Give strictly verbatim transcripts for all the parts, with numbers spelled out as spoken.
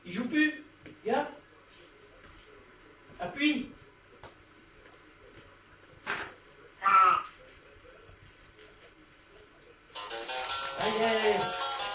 Il joue plus. Viens. Appuie. Allez, allez, allez.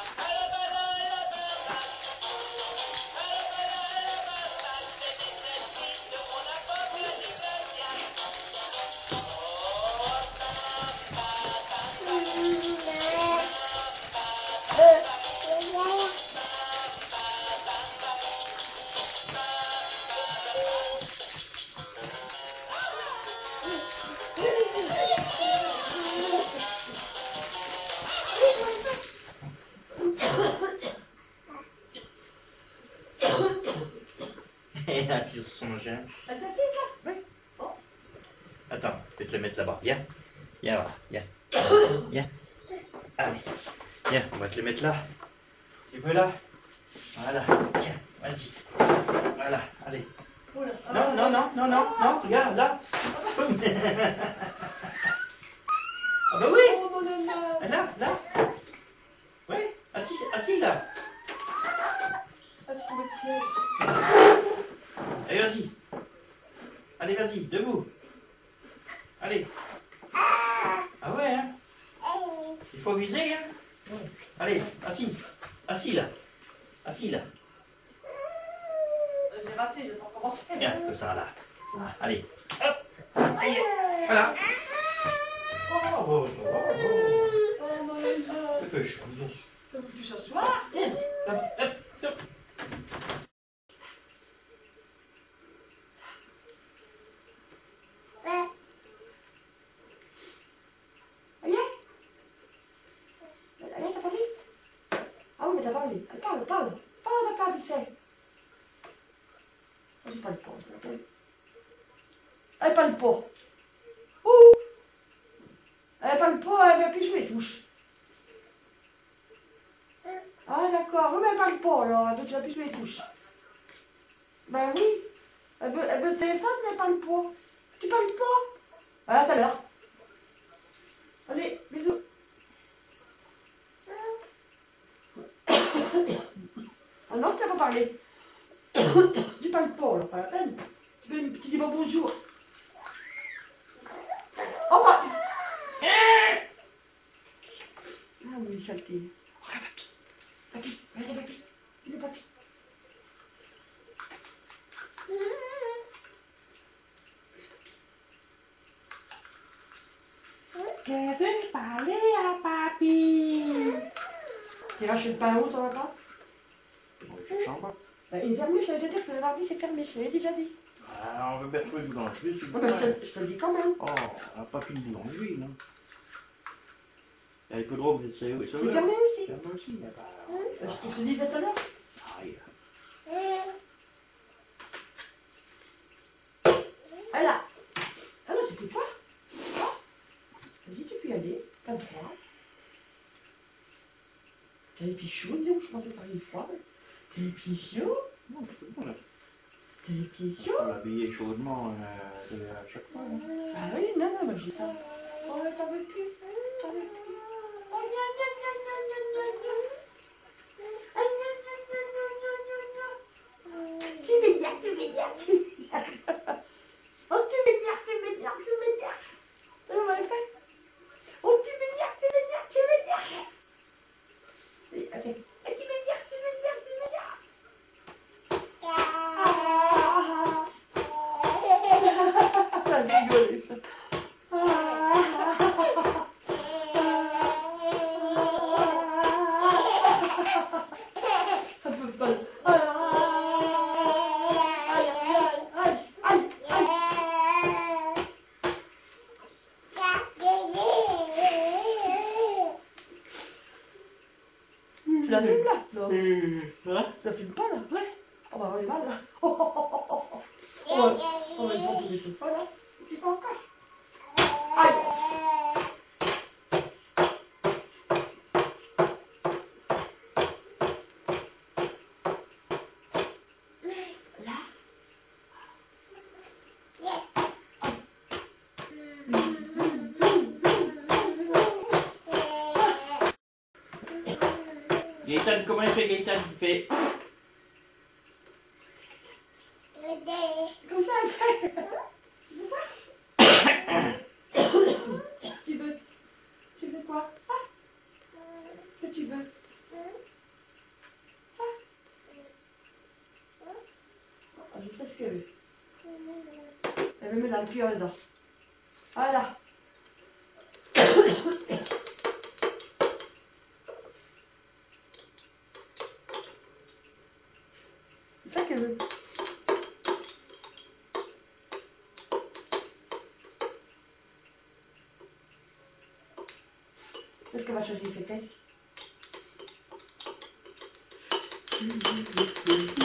Elle est assise sur son chien. Elle s'assied là? Oui. Oh. Attends, je vais te le mettre là-bas. Viens. Viens, voilà. Viens. Viens. Allez. Viens, on va te le mettre là. Tu veux là? Voilà. Tiens, vas-y. Voilà, allez. Non, non, non, non, non, non, regarde là. Ah bah oui. Là, là. Oui, assis, assis là. Allez, vas-y. Allez, vas-y, debout. Allez. Ah ouais, hein. Il faut viser, hein. Allez, assis. Assis là. Assis là. J'ai raté, je vais pas recommencer. Bien, comme ça là. Allez. Hop. Allez. Voilà. Oh, bon, ça va. Oh, Maïsa. Que je Tu s'asseoir? Hop, hop, hop. Allez, t'as parlé? Ah oui, mais t'as parlé. Parle, parle. Parle, t'as parlé, c'est. J'ai pas le pot, je l'appelle. Elle pas le pot. Ouh! Elle pas le pot, elle va plus jouer les touches. Ah d'accord, oui, mais elle pas le pot alors, elle veut, tu vas plus jouer les touches. Ben oui, elle veut, elle veut le téléphone, mais elle pas le pot. Tu pas le pot? Ah, tout à l'heure. Allez, bisous. Ah non, tu n'as pas parlé. Tu parles pas, alors pas la peine. Tu, veux, tu dis pas bonjour. Oh bah. Ah oui, saleté. Regarde papy. Papy, regarde papy. Il est papy. Je veux parler à papy. Tu iras chez le pain où, t'en vas pas? Bah, il est fermé, je t'avais dit que le mardi c'est fermé, je l'avais déjà dit. Ah, on veut bien trouver une boulangerie. Oh, bah, je, te, je te le dis quand même. Oh, on n'a pas fait une boulangerie, non? Il y a les peu de robes, c'est où? C'est fermé aussi. C'est fermé aussi. C'est ce que je te disais tout à l'heure. Aïe. Ah là. Ah non, c'est pour toi. Vas-y, tu peux y aller. T'as le droit. T'as les pieds chauds, dis donc, je pensais que t'avais froid. T'as les pieds chauds? Non, c'est bon, là. T'as les pieds On chauds? peut l'habiller chaudement euh, à chaque fois. Hein. Ah oui, non, non, moi j'ai ça. Oh, t'en veux plus? T'en veux plus? Oh, gna gna gna gna gna gna gna. Ah, gna gna gna gna gna gna. Tu m'énerves, tu m'énerves, tu m'énerves. Oh, tu m'énerves, tu m'énerves, tu m'énerves. Oh, ma femme. Oh, tu m'énerves, tu m'énerves, tu m'énerves. Et, attends. Ah, tu m'énerves, tu m'énerves, tu m'énerves. Ah. Ça a rigolé, ça. Ça peut pas. Aïe, aïe, aïe, aïe. Tu la filmes là? Non. Hein? Tu la filmes pas là? Ouais. On va avoir les balles là. Oh, oh, oh, oh, oh. On va, on va être bon pour des trucs folles là. Tu fais encore. Aïe. Là. Gaëtan, comment il fait Gaëtan? Il fait... qu'elle veut. Elle veut mettre la cuillère dedans. Voilà. C'est ça qu'elle veut. Est-ce qu'elle va changer les fesses?